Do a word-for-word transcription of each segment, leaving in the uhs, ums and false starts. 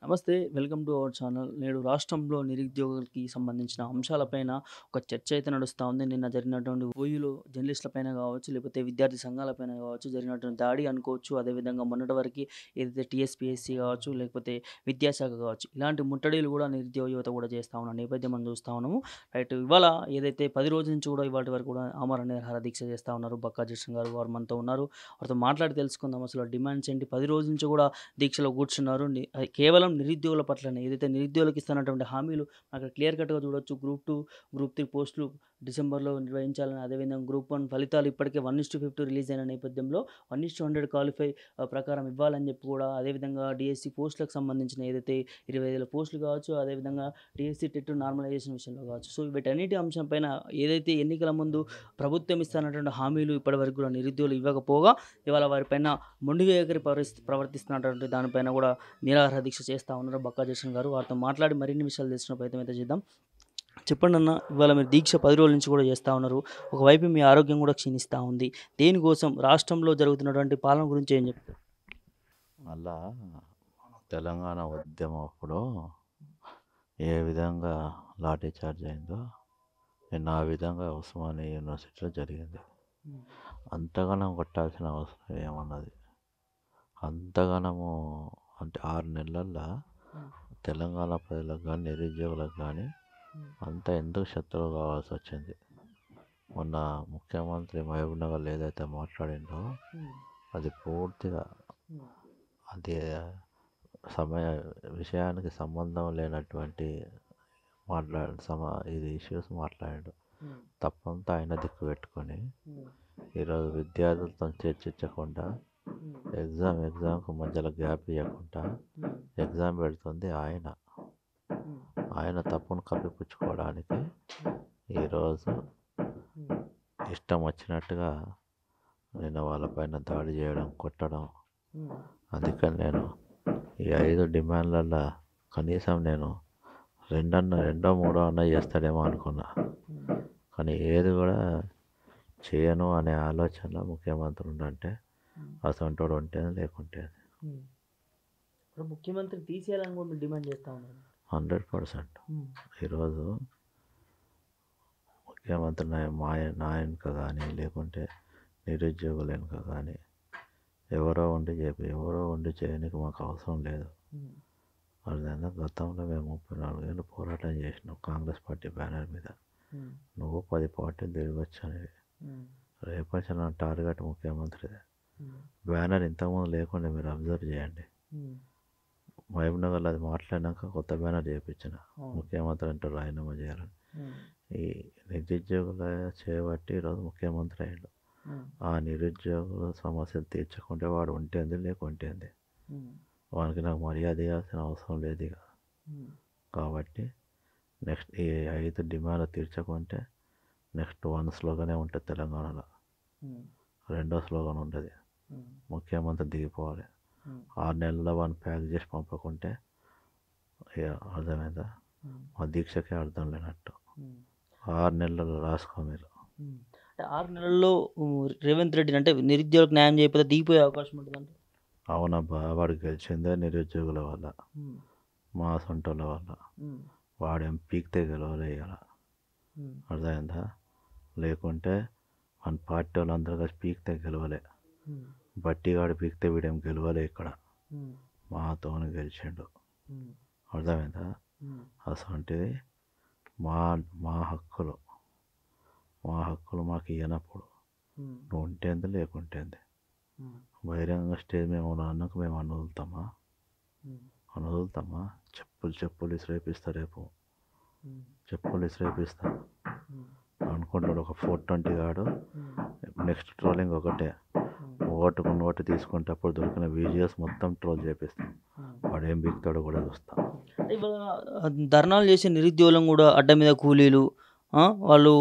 నమస్తే. Welcome to our channel. నేడు రాష్ట్రంలో నిరుద్యోగులకి సంబంధించిన అంశాలపైన ఒక చర్చ అయితే నడుస్తా ఉంది. నిన్న జరిగినటువంటి ఓయూలో జర్నలిస్టులపైన కావచ్చు, లేకపోతే విద్యార్థి సంఘాలపైన కావచ్చు, జరిగినటువంటి దాడి అనుకోవచ్చు. అదేవిధంగా మొన్నటి వరకి ఏదైతే టీఎస్పీఎస్సీ కావచ్చు, లేకపోతే విద్యాశాఖ కావచ్చు, ఇలాంటి ముట్టడిలు కూడా నిరుద్యోగ యువత కూడా చేస్తా ఉన్న నేపథ్యం మనం చూస్తా ఉన్నాము. రైట్, ఇవాళ ఏదైతే పది రోజుల నుంచి కూడా ఇవాటి వరకు కూడా ఆమరణ నిరాహార దీక్ష చేస్తా ఉన్నారు. బక్కా జయశ్రీ గారు వారు మనతో ఉన్నారు. వారితో మాట్లాడి తెలుసుకుందాం అసలు డిమాండ్స్ ఏంటి. పది రోజుల నుంచి కూడా దీక్షలో కూర్చున్నారు. ని అది కేవలం నిరుద్యోగుల పట్లనే. ఏదైతే నిరుద్యోగులకు ఇస్తున్నటువంటి హామీలు అక్కడ క్లియర్ కట్‌గా చూడొచ్చు. గ్రూప్ టూ, గ్రూప్ త్రీ పోస్టులు డిసెంబర్‌లో నిర్వహించాలని, అదేవిధంగా గ్రూప్ వన్ ఫలితాలు ఇప్పటికే one is to fifty release అయిన నేపథ్యంలో one is to hundred qualify ఆహ్, ప్రకారం ఇవ్వాలని చెప్పి కూడా, అదేవిధంగా డీఎస్సీ పోస్టులకు సంబంధించిన ఏదైతే ఇరవై వేల పోస్టులు కావచ్చు, అదేవిధంగా డీఎస్సీ టెట్ నార్మలైజేషన్ విషయంలో కావచ్చు. సో వీటన్నిటి అంశం పైన ఏదైతే ఎన్నికల ముందు ప్రభుత్వం ఇస్తున్నటువంటి హామీలు ఇప్పటివరకు కూడా నిరుద్యోగులు ఇవ్వకపోగా, ఇవాళ వారిపైన మొండిగా ఎగిరి పరిస్ ప్రవర్తిస్తున్నటువంటి దానిపైన కూడా నిరాహార దీక్ష చేస్తా ఉన్నారు బక్కా జయశ్రీ గారు. వారితో మాట్లాడి మరిన్ని విషయాలు తెలుసుకునే ప్రయత్నం అయితే చేద్దాం. చెప్పండన్న, ఇవాళ మీరు దీక్ష పది రోజుల నుంచి కూడా చేస్తా ఉన్నారు. ఒకవైపు మీ ఆరోగ్యం కూడా క్షీణిస్తా ఉంది. దేనికోసం? రాష్ట్రంలో జరుగుతున్నటువంటి పాలన గురించి ఏం చెప్తారు? అలా తెలంగాణ ఉద్యమం అప్పుడు ఏ విధంగా లాఠీ చార్జ్ అయిందో నిన్న ఆ విధంగా ఉస్మానియా యూనివర్సిటీలో జరిగింది. అంతగానం కొట్టాల్సిన అవసరం ఏమన్నది? అంతగానము అంటే ఆరు నెలల్లో తెలంగాణ ప్రజలకు కానీ నిరుద్యోగులకు కానీ అంతా ఎందుకు శత్రువు కావాల్సి వచ్చింది? మొన్న ముఖ్యమంత్రి మహబూబ్ నగర్లో ఏదైతే మాట్లాడిందో అది పూర్తిగా అది సమయ విషయానికి సంబంధం లేనటువంటి మాట్లాడు సమ ఇది ఇష్యూస్ మాట్లాడాడు. తప్పంతా ఆయన దిక్కు పెట్టుకొని ఈరోజు విద్యార్థులతో చర్చించకుండా, ఎగ్జామ్ ఎగ్జామ్కు మధ్యలో గ్యాప్ ఇవ్వకుండా ఎగ్జామ్ పెడుతుంది ఆయన. ఆయన తప్పును కప్పిపుచ్చుకోవడానికి ఈరోజు ఇష్టం వచ్చినట్టుగా నిన్న వాళ్ళపైన దాడి చేయడం, కొట్టడం. అందుకని నేను ఈ ఐదు డిమాండ్లలో కనీసం నేను రెండన్న రెండో మూడో అన్న చేస్తాడేమో అనుకున్నా. కానీ ఏది కూడా చేయను అనే ఆలోచనలో ముఖ్యమంత్రి ఉండంటే అసంటోడు ఉంటే లేకుంటే ఇప్పుడు ముఖ్యమంత్రి తీసేయాలని కూడా మీరు డిమాండ్ చేస్తా ఉన్నారు. హండ్రెడ్ పర్సెంట్ ఈరోజు ముఖ్యమంత్రి నా మా నా వెనుక కానీ లేకుంటే నిరుద్యోగుల వెనుక కానీ ఎవరో ఉండి చెప్పి ఎవరో ఉండి చేయడానికి మాకు అవసరం లేదు. అర్థమైందా? గతంలో మేము ముప్పై నాలుగు ఏళ్ళు పోరాటం చేసినాం కాంగ్రెస్ పార్టీ బ్యానర్ మీద. నువ్వు పది పార్టీలు తిరిగి వచ్చానివి. రేపటి నా టార్గెట్ ముఖ్యమంత్రిదే. బ్యానర్ ఇంతకుముందు లేకుండా మీరు అబ్జర్వ్ చేయండి. మహబూబ్ నగర్లో అది మాట్లాడినాక కొత్త బ్యానర్ చేయించిన ముఖ్యమంత్రి అంటే రాజీనామా చేయాలని. ఈ నిరుద్యోగుల చేయబట్టి ఈరోజు ముఖ్యమంత్రి అయ్యాడు. ఆ నిరుద్యోగుల సమస్యలు తీర్చకుంటే వాడు ఉంటేంది లేకుంటేంది. వానికి నాకు మర్యాద ఇవ్వాల్సిన అవసరం లేదు ఇక. కాబట్టి నెక్స్ట్ ఈ ఐదు డిమాండ్లు తీర్చకుంటే నెక్స్ట్ వన్ స్లోగనే ఉంటుంది తెలంగాణలో. రెండో స్లోగన్ ఉంటుంది, ముఖ్యమంత్రి దిగిపోవాలి. ఆరు నెలల్లో వన్ ప్యాక్ చేసి పంపకుంటే ఇక అర్థమైందా? మా దీక్షకే అర్థం లేనట్టు. ఆరు నెలల్లో రాసుకో మీరు. అంటే ఆరు నెలల్లో రేవంత్ రెడ్డి అంటే నిరుద్యోగులకు న్యాయం చేయకపోతే దిగిపోయే అవకాశం ఉంటుందంటే? అవునబ్బా, వాడు గెలిచిందే నిరుద్యోగుల వల్ల, మా సొంటల వల్ల. వాడేం పీక్తే గెలవలే ఇవాళ. అర్థమైందా? లేకుంటే మన పార్టీ వాళ్ళందరూ కలిసి పీక్తే గెలవలే. బట్టిగాడు పీక్తే వీడేం గెలవలే ఇక్కడ. మాతోనే గెలిచిండు. అర్థమైందా? అసంటిది మా మా హక్కులు మా హక్కులు మాకు ఇవ్వనప్పుడు నువ్వు ఉంటేంది లేకుంటేంది. బహిరంగ స్టేజ్ మేము అన్నకు మేము అనుదులుతామా? అనుదులుతామా? చెప్పులు చెప్పులు ఇసిరేపిస్తా. రేపు చెప్పులు ఇసిరేపిస్తా అనుకుంటాడు ఒక ఫోర్ ట్వంటీ గాడు. నెక్స్ట్ ట్రోలింగ్ ఒకటే, ఓటుకు నోటు తీసుకునేటప్పుడు దొరికిన వీడియోస్ మొత్తం ట్రోల్ చేపిస్తాం. వాడు ఏం బిగుతాడో కూడా చూస్తాం. ఇవాళ ధర్నాలు చేసే నిరుద్యోగులను కూడా అడ్డ మీద కూలీలు, వాళ్ళు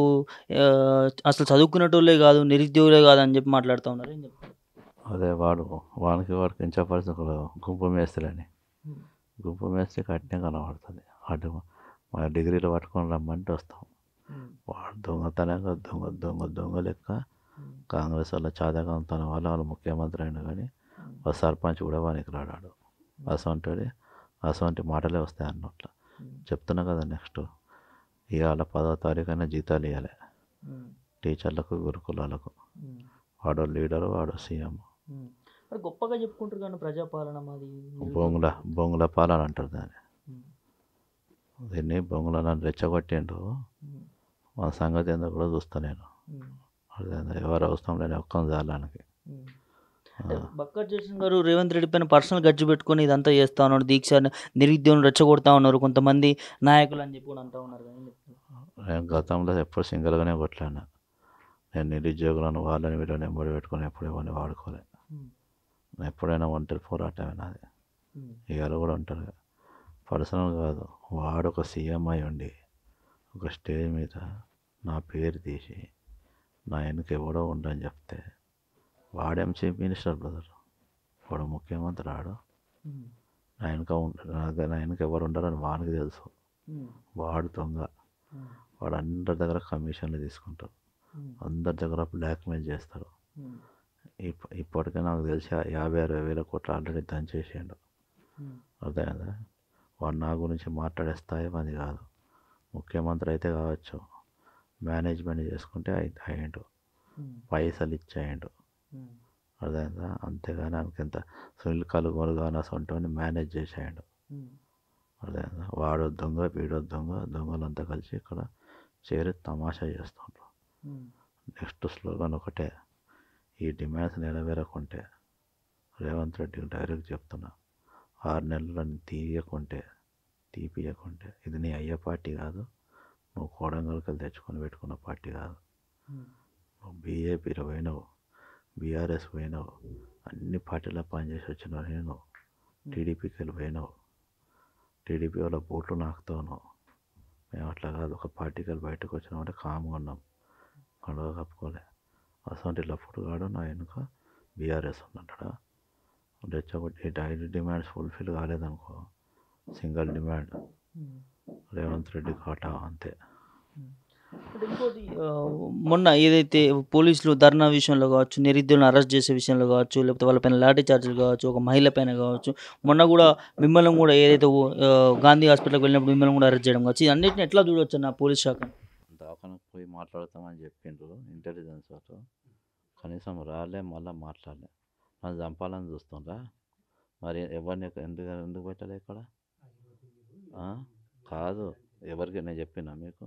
అసలు చదువుకునేటోళ్ళే కాదు, నిరుద్యోగులే కాదు అని చెప్పి మాట్లాడుతూ ఉన్నారు. ఏం చెప్తారు? అదే వాడు వానికి వాడికి ఇంచపరిచిన గుంపు మేస్త్రిని గుంపు మేస్త్రి కట్నే కనబడుతుంది. అటు మా డిగ్రీలు పట్టుకొని రమ్మంటే వస్తాం. వాడు దొంగతనంగా దొంగ దొంగ దొంగ లెక్క కాంగ్రెస్ వాళ్ళ చాదకంతన వల్ల వాళ్ళు ముఖ్యమంత్రి అయినా కానీ ఆ సర్పంచ్ కూడా వానికి రాడాడు. అసంటది అటువంటి మాటలే వస్తాయి అన్నట్లు ఉమ్, చెప్తున్నా కదా. నెక్స్ట్ ఇవాళ పదో తారీఖు అయినా జీతాలు ఇవ్వాలి ఉమ్, టీచర్లకు గురుకులాలకు. ఉమ్, వాడో లీడరు వాడో సీఎం. ఉమ్. మరి గొప్పగా చెప్పుకుంటారు కానీ ప్రజాపాలన మాది నిరుద్యోగ బొంగుల ప్రభుత్వం. బొంగుల పాలన అంటారు దాన్ని. ఉమ్, దీన్ని బొంగులను రెచ్చగొట్టిండు. ఉమ్, మన సంగతి ఏందో కూడా చూస్తా నేను. ఉమ్, అదేందో ఎవరు అవసరం లేని ఒక్కం జాలానికి. ఉమ్. అంటే బక్కా జయసింగ్ గారు రేవంత్ రెడ్డి పైన పర్సనల్ గడ్జి పెట్టుకొని ఇదంతా చేస్తా ఉన్నారు, దీక్ష నిరుద్యోగం రెచ్చగొడతా ఉన్నారు కొంతమంది నాయకులు అని చెప్పి కూడా అంటా ఉన్నారు కదా, ఏం చెప్తారు? నేను గతంలో ఎప్పుడు సింగిల్గానే కొట్లాడినా. నేను నిరుద్యోగులను వాళ్ళని వీళ్ళని ఎంబడి పెట్టుకొని ఎప్పుడు ఇవన్నీ వాడుకోలే. ఉమ్, ఎప్పుడైనా ఒంటరి పోరాటమే నాది. ఉమ్, ఇవాళ కూడా ఉంటారు. పర్సనల్ కాదు, వాడు ఒక సీఎం అయి ఉండి ఒక స్టేజ్ మీద నా పేరు తీసి నా వెనక ఎవడో ఉండని చెప్తే వాడేం చీఫ్ మినిస్టర్ బ్రదర్, వాడు ముఖ్యమంత్రి రాడు. ఉమ్, నా వెనక ఉండ నా నా వెనక ఎవరు ఉండరని వానికి తెలుసు. ఉమ్, వాడు దొంగ. ఉమ్, వాడు అందరి దగ్గర కమిషన్లు తీసుకుంటారు, ఉమ్, అందరి దగ్గర బ్లాక్మెయిల్ చేస్తారు. ఉమ్, ఇప్ ఇప్పటికే నాకు తెలిసి ఆ యాభై అరవై వేల కోట్లు ఆల్రెడీ దంచేసిండు. ఉమ్, అర్థమైందా? వాడు నా గురించి మాట్లాడే స్థాయి అది కాదు. ముఖ్యమంత్రి అయితే కావచ్చు, మేనేజ్మెంట్ చేసుకుంటే అయి అయ్యిండు, ఉమ్, పైసలు ఇచ్చేయండు. ఉమ్, అర్థమైందా? అంతేగాని ఆయనకింత సునీల్ కలుగోలు కానీ అసలు మేనేజ్ చేసేయండు. ఉమ్, అర్థమైందా? వాడు దొంగ వీడో దొంగ, దొంగలంతా కలిసి ఇక్కడ చేరి తమాషా చేస్తుండ్రు. ఉమ్, నెక్స్ట్ స్లోగన్ ఒకటే, ఈ డిమాండ్స్ నెరవేరకుంటే రేవంత్ రెడ్డికి డైరెక్ట్ చెప్తున్నా, ఆరు నెలలను తీయకుంటే తీపియకుంటే ఇది నీ అయ్యే పార్టీ కాదు, నువ్వు కోడంగల్కి తెచ్చుకొని పెట్టుకున్న పార్టీ కాదు. ఉమ్, నువ్వు బీఏపీలో పోయినావు, బీఆర్ఎస్ పోయినావు, అన్ని పార్టీలో పనిచేసి వచ్చినావు. నేను టీడీపీకి వెళ్ళి పోయినావు, టీడీపీ వాళ్ళ బోట్లు నాకుతావు నువ్వు. మేము అట్లా కాదు, ఒక పార్టీకి వెళ్ళి బయటకు వచ్చినామంటే కామ్గా ఉన్నాం, కండువ కప్పుకోలే. అసలు లప్పుడు కాడు నా వెనుక బీఆర్ఎస్ ఉందంటాడా. రెచ్చగొట్టి డైలీ డిమాండ్స్ ఫుల్ఫిల్ కాలేదనుకో, సింగిల్ డిమాండ్ ఉమ్. రేవంత్ రెడ్డి కాటా అంతే. అంటే ఇంకోటి ఆ, మొన్న ఏదైతే పోలీసులు ధర్నా విషయంలో కావచ్చు, నిరుద్యోగులను అరెస్ట్ చేసే విషయంలో కావచ్చు, లేకపోతే వాళ్ళపైన లాఠీ చార్జీలు కావచ్చు, ఒక మహిళ పైన కావచ్చు, మొన్న కూడా మిమ్మల్ని కూడా ఏదైతే ఓ, ఆ, గాంధీ హాస్పిటల్కి వెళ్ళినప్పుడు మిమ్మల్ని కూడా అరెస్ట్ చేయడం కావచ్చు, అన్నింటిని ఎట్లా చూడవచ్చు నా పోలీస్ శాఖ? దాకానికి పోయి మాట్లాడతామని చెప్పిండ్రు ఇంటెలిజెన్స్ వాళ్ళు, కనీసం రాలే, మళ్ళీ మాట్లాడలే. నన్ను చంపాలని చూస్తుండ్రా. మరి ఎవరిని ఎందుకు ఎందుకు పెట్టలే ఇక్కడ? ఆ? కాదు, ఎవరికి నేను చెప్పినా మీకు?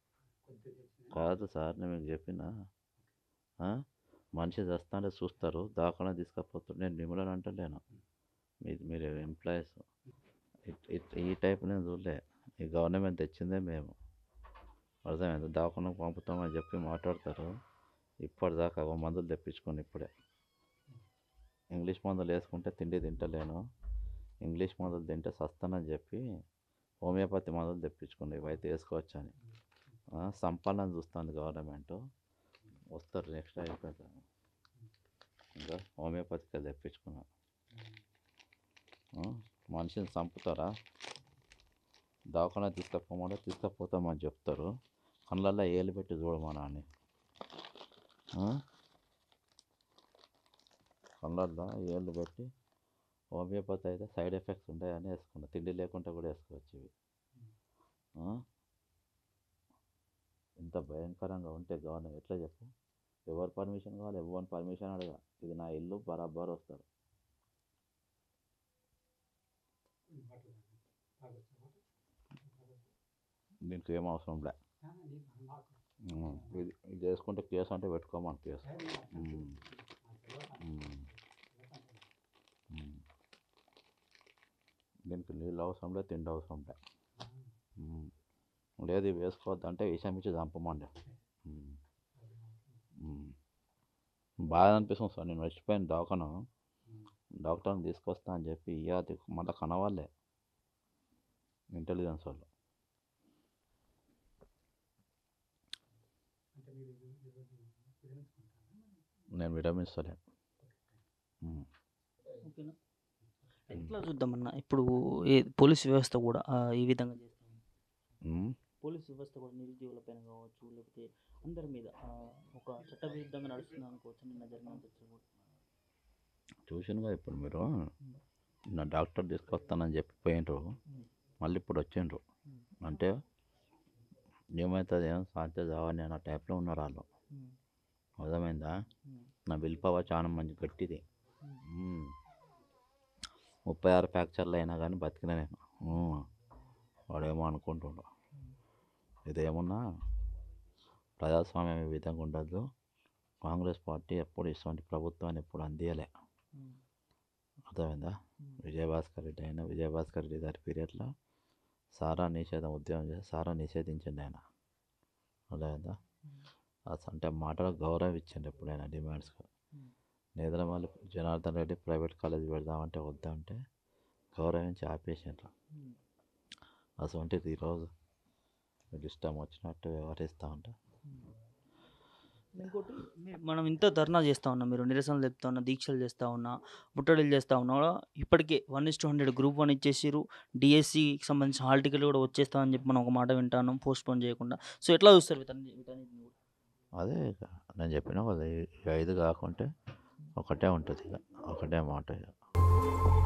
కాదు సార్, నేను మీకు చెప్పినా? ఆ? మనిషి చస్తానే చూస్తారు, దాకా తీసుకపోతారు. నేను మిమ్మల్ని అంటలేను, మీరు మీరు ఎంప్లాయీస్. ఈ టైప్ నేను చూడలే. ఈ గవర్నమెంట్ తెచ్చిందే మేము. అర్థమైంది? దాకాకు పంపుతామని చెప్పి మాట్లాడతారు. ఇప్పటిదాకా ఒక మందులు తెప్పించుకొని ఇప్పుడే ఇంగ్లీష్ మందులు వేసుకుంటే తిండి తింటలేను, ఇంగ్లీష్ మందులు తింటే సస్తానని చెప్పి హోమియోపతి మందులు తెప్పించుకుని ఇవైతే వేసుకోవచ్చని సంపాలని చూస్తుంది గవర్నమెంట్. వస్తారు నెక్స్ట్ అయిపోతాను, ఇంకా హోమియోపతికి తెప్పించుకున్నా. మనిషిని చంపుతారా? దవాఖానా తీసుకపోమంటే తీసుకపోతామని చెప్తారు, కళ్ళల్లో ఏలు పెట్టి చూడమనా అని. కళ్ళల్లో ఏళ్ళు పెట్టి హోమియోపతి అయితే సైడ్ ఎఫెక్ట్స్ ఉంటాయని వేసుకున్నా. తిండి లేకుండా కూడా వేసుకోవచ్చు ఇవి. ఇంత భయంకరంగా ఉంటే గవర్నమెంట్ ఎట్లా చెప్పు? ఎవరు పర్మిషన్ కావాలి? ఎవరిని పర్మిషన్ అడగా, ఇది నా ఇల్లు, బరాబర్ వస్తారు. దీనికి ఏం అవసరం లే, ఇది ఇది చేసుకుంటే కేసు అంటే పెట్టుకోమని కేసు. దీనికి నీళ్ళు అవసరం లేదు, తిండి అవసరం లే. లేదు ఇవి వేసుకోవద్దంటే విషయం ఇచ్చి చంపమండి. బాగా అనిపిస్తుంది సార్, నేను మర్చిపోయాను దవాఖానా డాక్టర్ని తీసుకొస్తా అని చెప్పి ఇయ్యాది మళ్ళీ కనవాళ్ళే ఇంటెలిజెన్స్ వాళ్ళు. నేను విరమిస్తలే. ఓకేనా? ఎట్లా చూద్దామన్నా ఇప్పుడు ఏ పోలీస్ వ్యవస్థ కూడా ఆ, ఈ విధంగా చేస్తాం. పోలీస్ వ్యవస్థ కూడా నిరుద్యోగుల పైన కావచ్చు, లేకపోతే అందరి మీద ఆ, ఒక చట్ట విరుద్ధంగా నడుస్తుంది అనుకోవచ్చు. నిన్న జరిగిన చర్చ కూడా చూసినగా ఇప్పుడు మీరు నా డాక్టర్ తీసుకొస్తానని చెప్పి పోయినరు, మళ్ళీ ఇప్పుడు వచ్చిండ్రు. అంటే ఏమవుతుంది, ఏం సాధ్య కావని అన్న టైప్లో ఉన్నారు వాళ్ళు. అర్థమైందా? నా విల్ పవర్ చాలా మంచి గట్టిది. ఉమ్. ముప్పై ఆరు ఫ్రాక్చర్లు అయినా కానీ బతికిన నేను. ఉమ్. వాడేమో అనుకుంటుండు ఇదేమన్నా ప్రజాస్వామ్యం ఈ విధంగా ఉండదు, కాంగ్రెస్ పార్టీ ఎప్పుడు ఇటువంటి ప్రభుత్వాన్ని ఎప్పుడు అందియలే. అర్థమైందా? విజయభాస్కర్ రెడ్డి అయినా విజయభాస్కర్ రెడ్డి గారి పీరియడ్లో సారా నిషేధం ఉద్యమం చేసి సారా నిషేధించండి ఆయన. అర్థమైందా? అసలు అంటే మాటలకు గౌరవం ఇచ్చండి ఎప్పుడైనా డిమాండ్స్గా. నేదురమల్లి జనార్దన్ రెడ్డి ప్రైవేట్ కాలేజ్ పెడదామంటే వద్దంటే గౌరవించి ఆపేసిండ్రు. అసలు ఈరోజు వీళ్ళు ఇష్టం వచ్చినట్టు వ్యవహరిస్తూ ఉంటా. ఇంకోటి మీ- మనం ఇంత ధర్నా చేస్తూ ఉన్నాం, మీరు నిరసనలు చెప్తా ఉన్నా, దీక్షలు చేస్తూ ఉన్నా, ముట్టడిలు చేస్తూ ఉన్నా కూడా ఇప్పటికే one is to hundred group one ఇచ్చేసిరు, డిఎస్సికి సంబంధించిన హాల్ టికెట్లు కూడా వచ్చేస్తామని చెప్పి మనం ఒక మాట వింటాను పోస్ట్ పోన్ చేయకుండా. సో ఎట్లా చూస్తారు వీటన్ని వీటన్నిటిని కూడా? అదే ఇక నేను చెప్పినా కదా, ఈ ఐదు కాకుంటే ఒకటే ఉంటుంది, ఇక ఒకటే మాట ఇక.